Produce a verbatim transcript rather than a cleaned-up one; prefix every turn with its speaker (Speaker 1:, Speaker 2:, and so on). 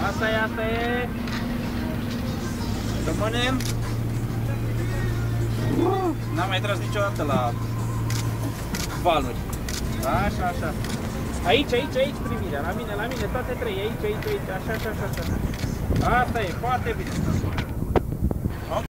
Speaker 1: Asta e, asta e. Rămânem. N-am mai tras niciodată la valuri. Așa, așa. Aici, aici, aici privirea, la mine, la mine, toate trei, aici, aici, aici, așa, așa, așa, așa. Asta e, foarte bine.